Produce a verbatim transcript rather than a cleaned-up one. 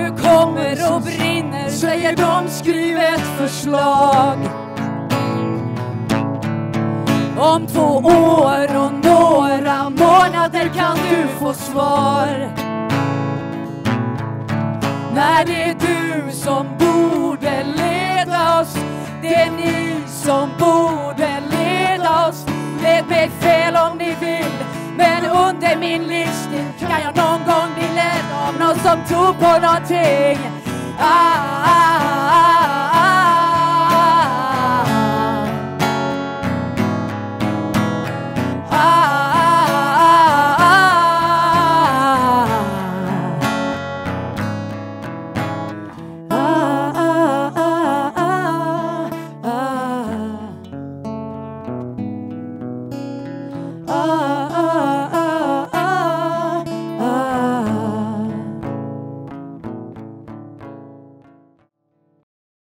du kommer och brinner, säger de, skriv ett förslag. Om två år och några månader kan du få svar. När det är du som borde leda oss, det är ni som borde leda oss. Led mig fel om ni vill, men under min livstid kan jag någon gång bli ledd av någon som tror på någonting. Ah, ah, ah.